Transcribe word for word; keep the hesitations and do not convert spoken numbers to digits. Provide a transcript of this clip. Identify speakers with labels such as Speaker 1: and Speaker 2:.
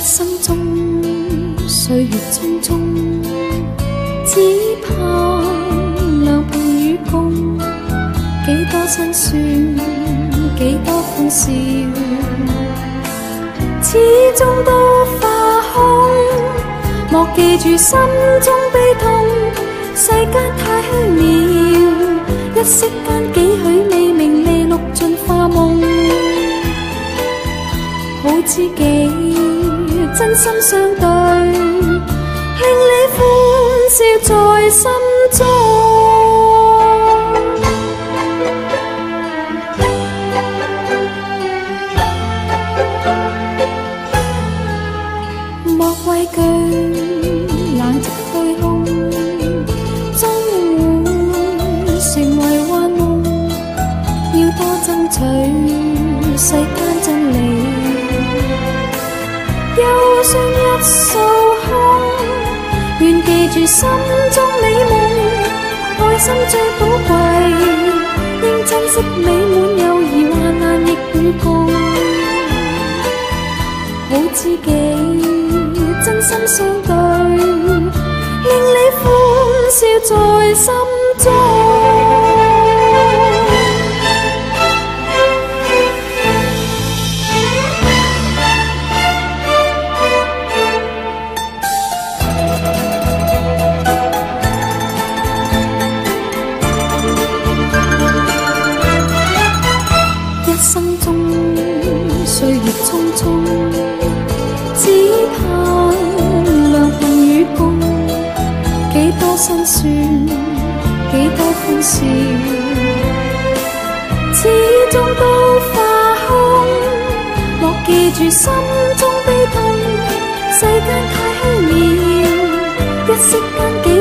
Speaker 1: 生中歲月匆匆，只盼良朋與共，幾多辛酸，幾多歡笑，始終都化空。莫記住心中悲痛，世間太虛渺，一息間幾許美名利錄盡化夢。好知己真心相對，令你歡笑在心中。莫畏懼冷徹虛空，終會成為幻夢。要多爭取世間真理，憂傷一掃空。願記住心中美夢，愛心最寶貴，應珍惜美滿友誼，患難亦與共。好知己真心相對，令你歡笑在心中。一生中歲月匆匆，只盼良朋與共，幾多辛酸，幾多歡笑，始終都化空。莫記住心中悲痛，世間太虛渺，一息間幾